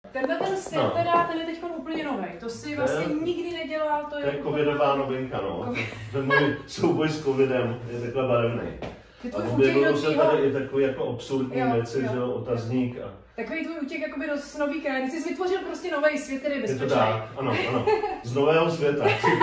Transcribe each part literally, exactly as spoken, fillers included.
Tenhle ten styl no. teda, ten je teď úplně nový. To si vlastně je, nikdy nedělal. To je, to je covidová novinka, no. Ten můj souboj s covidem je takhle barevný. A objevilo se tady i takový jako absurdní jo, věci, jo. že jo, otazník a... Takový tvůj útěk jakoby do nový krajiny. Jsi vytvořil prostě nový svět, který je bezpečný. Je to tak, ano, ano. Z nového světa.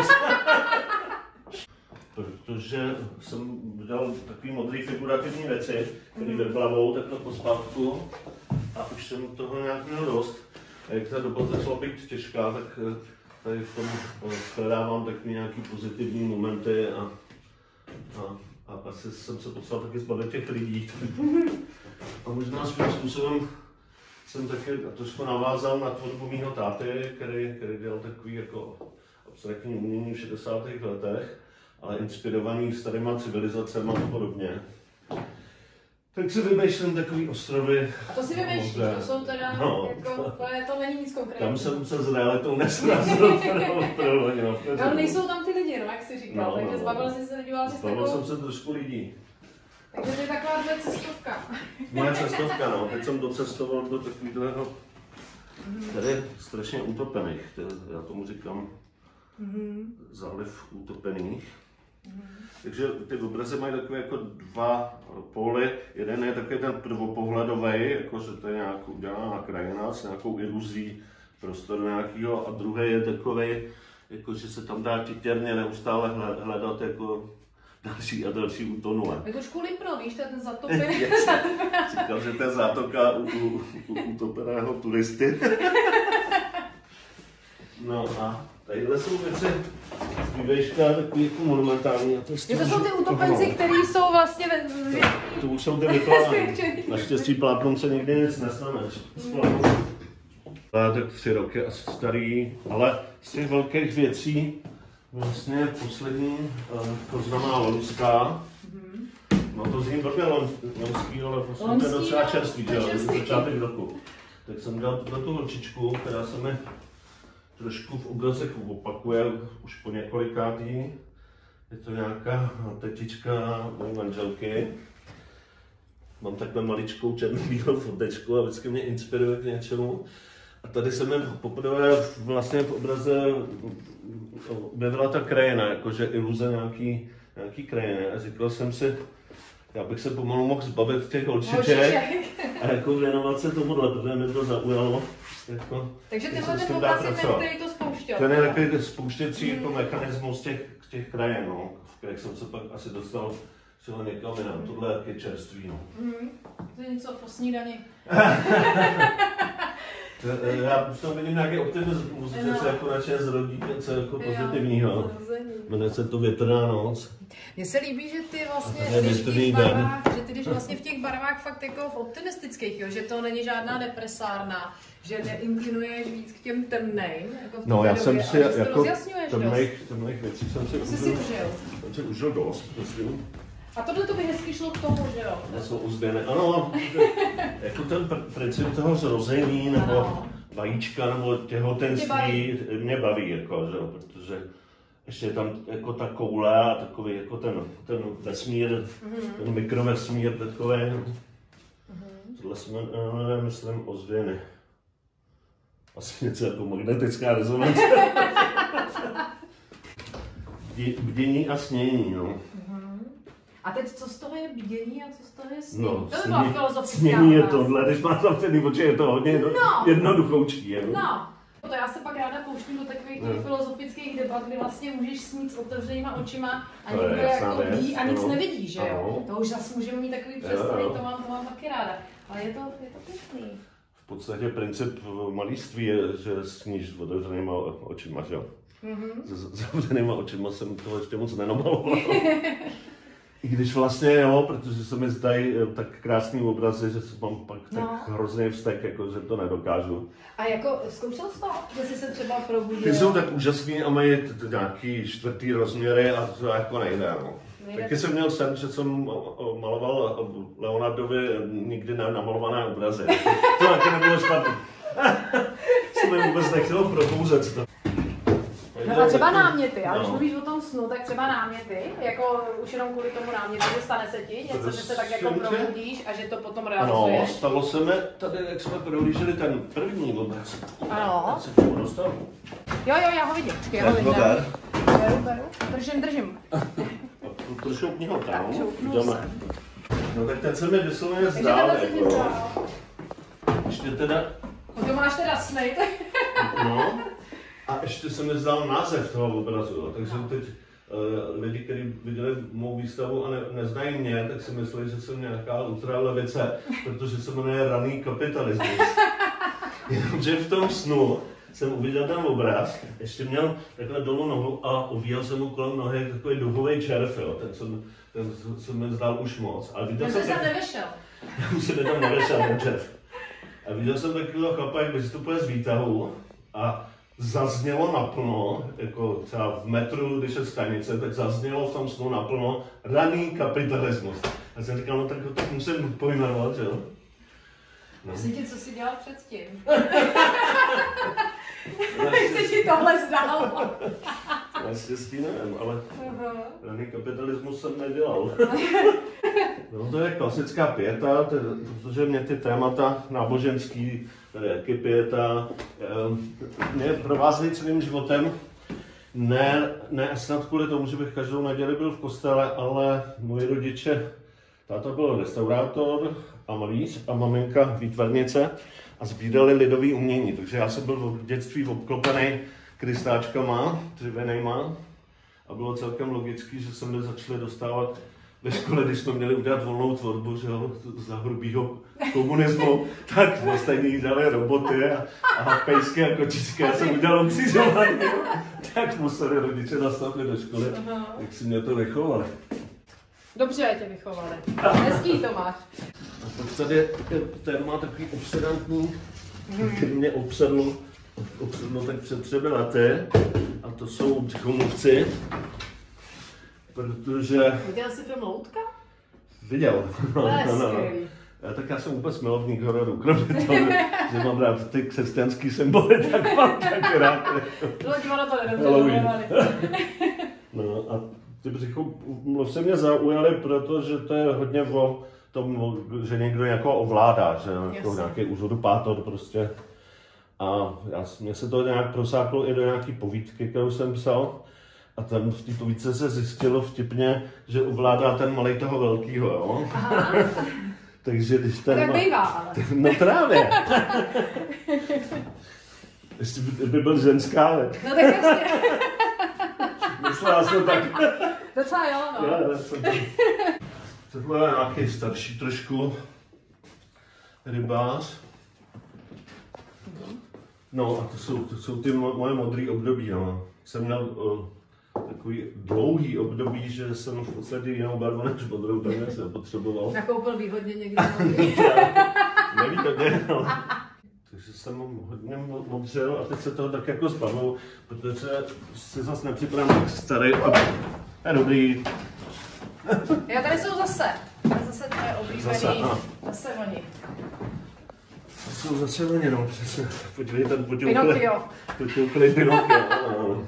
Protože jsem dělal takový modrý figurativní věci, který mm. vyplavou takhle pospátku a už jsem toho nějak měl dost. A jak ta doba začala být těžká, tak tady v tom shledávám takový nějaký pozitivní momenty a, a, a asi jsem se potřeboval taky zbavit těch lidí. A možná svým způsobem jsem taky trošku navázal na tvorbu mýho táty, který, který dělal takový jako abstraktní umění v šedesátých letech, ale inspirovaný starýma civilizacemi a podobně. Tak si vymýšlím takový ostrovy. A to si vymýšlíš, to jsou teda, no, jako, to, je, to není nic konkrétního. Tam jsem se s realitou nesrazil. Ale nejsou tam ty lidi, no, jak jsi říkal, no, takže no, zbavil jsi se, díval jsi takovou... jsem se trošku lidí. Takže to je taková dvě cestovka. Moje cestovka, no, teď jsem docestoval do takového, tady je strašně utopených, já tomu říkám mm-hmm. záliv utopených. Mm-hmm. Takže ty obrazy mají takové jako dva póly. Jeden je takový ten prvopohledový, jako že to je nějakou udělaná krajina s nějakou iluzí prostoru nějakého, a druhý je takový, jako že se tam dá titěrně neustále hledat jako další a další útonule. Je trošku Limpno, víš, to je ten zatopený. Říkal, že to je zátoka u, u, u utopeného turisty. No a tadyhle jsou věci z vývejška takový jako monumentální. A to, to jsou ty utopenci, kteří jsou vlastně ve... To, to už jsou ty vyplány. Naštěstí plátnom se nikdy nic nestane. Tak tři roky asi starý, ale z těch velkých věcí vlastně poslední, to znamená loňská. No to zní blbě loňský, ale vlastně to je docela čerstvý, že jo, začátek roku. Tak jsem dělal tu holčičku, která se mi trošku v obrazech opakuje už po několikátý. Je to nějaká tetička mojí manželky. Mám takhle maličkou černobílou fotečku a vždycky mě inspiruje k něčemu. A tady se mi poprvé vlastně v obraze objevila ta krajina, jakože iluze nějaký, nějaký krajiny. A říkal jsem si, já bych se pomalu mohl zbavit těch holčiček a jako věnovat se tomuhle, protože mi to zaujalo. Jako, takže tenhle ten obraz je ten, který to spouštěl. Ten je takový spouštěcí mm. jako mechanismus těch, těch krajin, no, v kterých jsem se pak asi dostal třeba někam jinam. Tohle je čerství. No. Mm. To je něco po snídani. Já už tam vidím nějaký optimismus, že se jako načně zrodí něco jako pozitivního. Jmenuje se to Větrná noc. Mně se líbí, že ty vlastně jdeš v těch barvách, že ty jdeš vlastně v těch barvách fakt jako v optimistických, jo? Že to není žádná depresárna, že neinklinuješ víc k těm temným. Jako no já jsem si jako temných, temných věcí jsem si užil, jsem si užil dost, myslím. A tohle to by hezky šlo k tomu, že jo? To jsou uzběné. Ano, jako ten pr princip toho zrození, nebo ano. vajíčka, nebo těhotenství mě baví, jako, že? Protože ještě je tam jako ta koule a takový jako ten, ten vesmír, mm-hmm. ten mikrovesmír takový. Mm-hmm. Tohle jsme, ne, myslím, ozvěny. Asi něco jako magnetická rezonance. Bdění a snění, no. A teď co z toho je bdění a co z toho je snění? No, to by byla filozofická. Snění je tohle, když máš zavřený oči, je to hodně no. jednoduchoučký. Je. No. To já se pak ráda pouštím do takových no. filozofických debat, kdy vlastně můžeš snít s otevřenýma očima a někdo jako ví a nic no. nevidí, že jo? To už zase můžeme mít takový představy, to mám, to mám taky ráda. Ale je to, je to pěkný. V podstatě princip malíství je, že sníš s otevřenýma očima, že jo? Mm-hmm. S zavřenýma očima jsem toho ještě moc nenamaloval. I když vlastně jo, protože se mi zdají tak krásný obrazy, že mám pak no. tak hrozný vztek, jako, že to nedokážu. A jako zkoušel jsi to, že jsi se třeba probudil? Ty jsou tak úžasný a mají nějaký čtvrtý rozměry a to jako nejde. No. nejde. Taky jsem měl sen, že jsem maloval Leonardovi nikdy namalované obrazy. To taky nebylo špatné. Jsem mi vůbec nechtěl probouzet to. No a třeba náměty, ale když mluvíš o tom snu, tak třeba náměty, jako už jenom kvůli tomu námětu, že stane se ti něco, že se tak jako probudíš a že to potom realizuješ. Ano, stalo se mi tady, jak jsme prohlíželi ten první obraz. Ano. Se k tomu dostal. Jo, jo, já ho vidím. Já ho vidím. Beru, beru. Držím, držím. To šoupni ho tam. Šoupnu se. No tak ten se mi vysloveně zdál. Takže tenhle se ti zdál. Ještě teda... No to máš teda sny. No. A ještě se mi zdal název toho obrazu, takže teď uh, lidi, kteří viděli mou výstavu a ne, neznají mě, tak si myslí, že jsem nějaká ultralevice, protože se jmenuje Raný kapitalismus. Jenomže v tom snu jsem uviděl ten obraz, ještě měl takhle dolů nohu a uvíjel jsem mu kolem nohy takový duhový červ, jo. Ten, jsem, ten se mi zdal už moc. Ale viděl jsem jsem tak... nevešel. Už se mi tam nevešel ten červ. A viděl jsem takového chlapa, jak vystupuje z výtahu a zaznělo naplno, jako třeba v metru, když je stanice, tak zaznělo v tom snu naplno Raný kapitalismus. A jsem říkal, no tak to tak musím pojmenovat, že jo? No. Myslím ti, co jsi dělal předtím. Jak se ti tohle zdálo? Naštěstí nevím, ale uh-huh. Raný kapitalismus jsem nedělal. No to je klasická pieta, protože mě ty témata náboženský, tady jak je pieta, mě provázejí celým životem. Ne, ne snad kvůli tomu, že bych každou neděli byl v kostele, ale moji rodiče, táta byl restaurátor a malíř a maminka výtvarnice a sbírali lidový umění, takže já jsem byl v dětství obklopený krystáčkama, dřevěnejma a bylo celkem logický, že se mi začali dostávat ve škole, když jsme měli udělat volnou tvorbu, že jo, za hrubýho komunismu, tak ostatní dali roboty a, a pejsky a kočičky, já jsem udělal ukřižování, tak museli rodiče nastavit do školy, jak si mě to vychovali. Dobře tě vychovali, hezký to máš. A pak tady ten má takový obsedantní, který mě obsedl, obsedl tak před třemi lety, a to jsou břichomluvci, protože... Viděl jsi film Loutka? Viděl. To je skvělý. Já, tak já jsem vůbec milovník hororu, kromě toho, že mám rád ty křesťanský symboly, tak mám taky rád. Tohle divadlo to nedobře. No a ty břichomluvci mě zaujaly, protože to je hodně o tom, že někdo jako ovládá, že jako nějaký uzurpátor prostě. A já, mě se to nějak prosáklo i do nějaký povídky, kterou jsem psal. A tam v té povídce se zjistilo vtipně, že ovládá ten malej toho velkýho, jo. Takže když ten... Tak bývá, ale. No právě. Ještě by, by byl ženská, ale... No tak jasně. Myslela jsem tak... Docela jo, no. Já, já jsem tak... Tohle je nějaký starší trošku rybář. No a to jsou, to jsou ty moje modré období, no. Jsem měl o, takový dlouhý období, že jsem v podstatě jinou barvu než modrou, tak jsem potřeboval. Nakoupil výhodně někdy. Nevýhodně, no. Takže jsem hodně modřel a teď se toho tak jako zbavu, protože si zase nepřipadám tak starý a je dobrý. Jo, tady jsou zase. Zase tvoje oblíbený. Zase, zase oni. To jsou zase oni, no, přesně. Podívej, ten potěuklý. Pinokio. Potěuklý Pinokio, ano.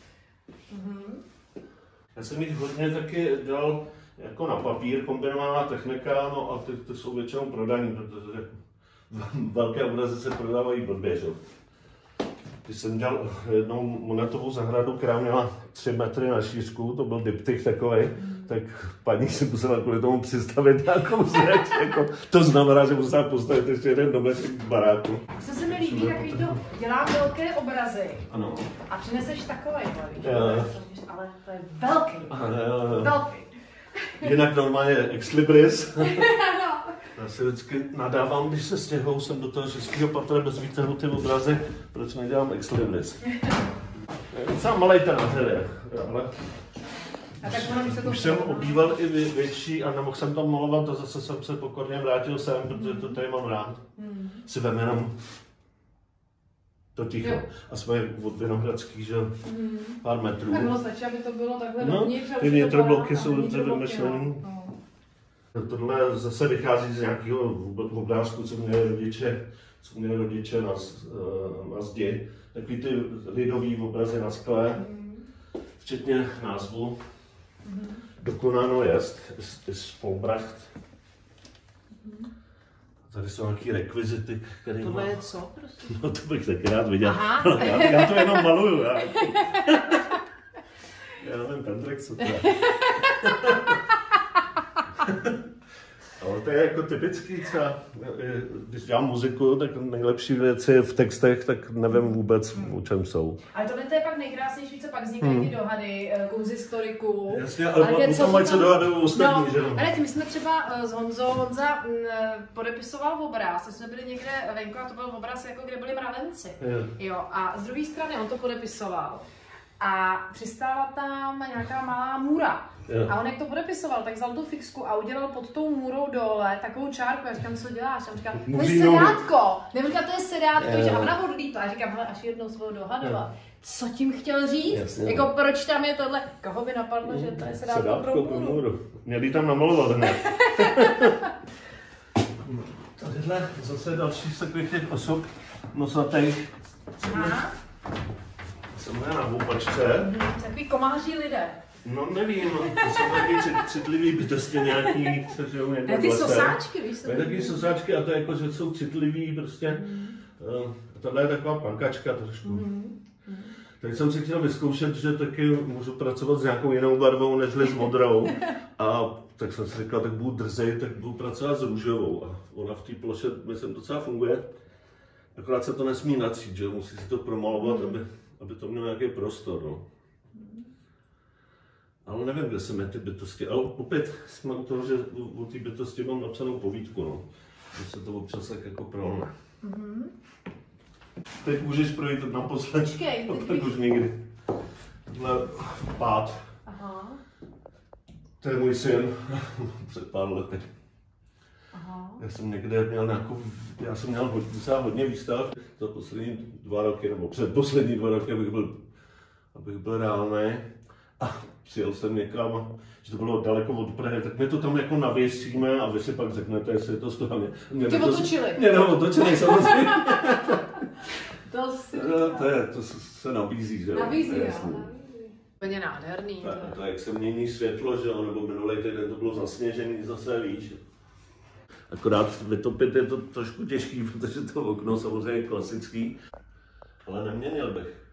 Já jsem jich hodně taky dal jako na papír, kombinovaná technika, no a ty, ty jsou většinou prodaný, protože velké obrazy se prodávají blbě, že? Když jsem dělal jednou monetovou zahradu, která měla tři metry na šířku, to byl diptych takovej, mm. tak paní si musela kvůli tomu přistavit nějakou zeď, jako, to znamená, že musela postavit ještě jeden domeček v baráku. Co se mi líbí, takový to, dělám velké obrazy ano. A přineseš takovej, ale to je velký, ano. velký. Jinak normálně ex libris. Já si vždycky nadávám, když se stěhou sem do toho českého patra bez výtahu ty obrazy, proč nedělám ex libris. Docela malej ten ateliér, ale a tak ono, se to už jsem obýval i větší a nemohl jsem tam malovat a zase jsem se pokorně vrátil sem, protože to tady mám rád. Hmm. Si vem jenom to ticho. Jo. A jsme od Vinohradských, že hmm. pár metrů. Tak bylo stačí, aby to bylo takhle no, dovnitř. Ty vnitrobloky jsou dobře vymyšlený. Tohle zase vychází z nějakého obrázku, co měli rodiče co měli rodiče na, na zdi. Takový ty lidový obrazy na skle, včetně názvu. Dokonáno jest, ist vollbracht. Tady jsou nějaký rekvizity, které tohle má... je co, prostě? No to bych taky rád viděl. Já, já to jenom maluju. Já, já nevím, Pendrek, co to je. Ale to je jako typický třeba, když dělám muziku, tak nejlepší věci v textech, tak nevím vůbec, hmm. o čem jsou. Ale tohle to je pak nejkrásnější, co pak vznikají hmm. ty dohady, konzistoriků. Jasně, ale, ale potom ať se dohadují ostatní, no, že no? Ale my jsme třeba s Honzou, Honza podepisoval obraz, jsme byli někde venku a to byl obraz, jako kde byli mravenci. Yeah. Jo, a z druhé strany on to podepisoval. A přistála tam nějaká malá můra. Yeah. A on jak to podepisoval, tak vzal tu fixku a udělal pod tou můrou dole takovou čárku. Já říkám, co děláš? A on říká, to je sedátko. Nebo říká, to je sedátko, yeah. že a ona odlítla. A říkám, hele, až jednou svou dohadovala. Yeah. Co tím chtěl říct? Jasně, jako no. Proč tam je tohle? Koho by napadlo, že to je sedátko, sedátko pro můru? Měli tam namalovat hned. Tadyhle zase další z takových těch osob nosatých. Jsem na houpačce. Mm, takový komáří lidé. No nevím, to jsou taky citlivý bytosti nějaký, co žijou někde v lese. Ty sosáčky, víš? Mají taky sosáčky a to je jako, že jsou citlivý prostě. Mm. Uh, tohle je taková pankačka trošku. Mm. Teď jsem si chtěl vyzkoušet, že taky můžu pracovat s nějakou jinou barvou, nežli s modrou. A tak jsem si říkal, tak budu drzej, tak budu pracovat s růžovou. A ona v té ploše, myslím, docela funguje. Akorát se to nesmí natřít, že musí si to promalovat, mm. aby, aby to mělo nějaký prostor. No. Ale nevím, kde jsem je ty bytosti. Ale opět jsme u toho, že o té bytosti mám napsanou povídku. No. Že se to občas tak jako prolne. Mm-hmm. Teď můžeš projít naposled. Počkej, teď tak už nikdy. Tohle pád. Aha. To je můj syn. Před pár lety. Aha. Já jsem někde měl nějakou, já jsem měl hodně, hodně výstav za poslední dva roky, nebo před poslední dva roky, abych byl, abych byl reálný. A přijel jsem někam, že to bylo daleko od Prahy, tak my to tam jako navěsíme a vy si pak řeknete, jestli je to správně. Tě otočili. Mě no, otočili samozřejmě. To si no, to, je, to se nabízí, že jo. Nabízí, jo. Úplně nádherný. To, to, to jak se mění světlo, že jo, nebo minulý týden to bylo zasněžený, zase víš. Akorát vytopit je to trošku těžký, protože to okno samozřejmě je klasický, ale neměnil bych.